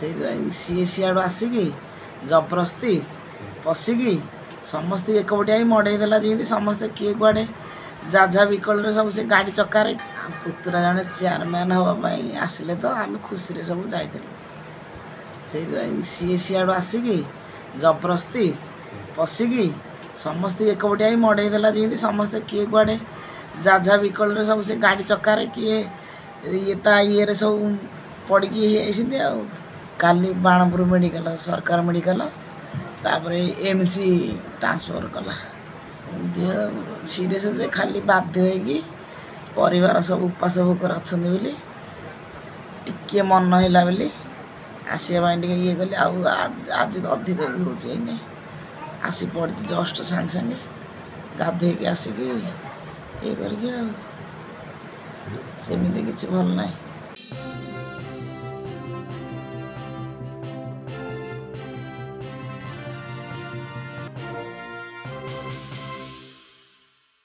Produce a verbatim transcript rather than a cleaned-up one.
से सी सियाड़ू आसिकी जबरदस्ती पशिकी समस्ते एकपटिया ही मड़ेदेला जमी समस्ते किए कड़े जाजा विकल सब से गाड़ी चक्कर पुतुरा जड़े चेयरमैन हाँपाई आसिले तो आम खुशी सब जाइलु से सी सियाड़ू आसिकी जबरदस्ती पशिकी समस्ते एकपटिया ही मड़ेदेला जमी समस्ते किए कड़े जाजा विकल सब से गाड़ी चक्कर किए ये ता ये सब पड़ी काली बाणपुर मेडिकल सरकार मेडिकल तापर एमसी ट्रांसफर कला देह सीरीयस जे खाली बाध्य होगी परिवार सब उपास भोकर अच्छा बोली टिके मन है बोली आसवा ये कली आज अधिक हो आसी पड़ी जस्ट सांगे सांगे गाधे आसिक ये करके सेमती किसी भल ना।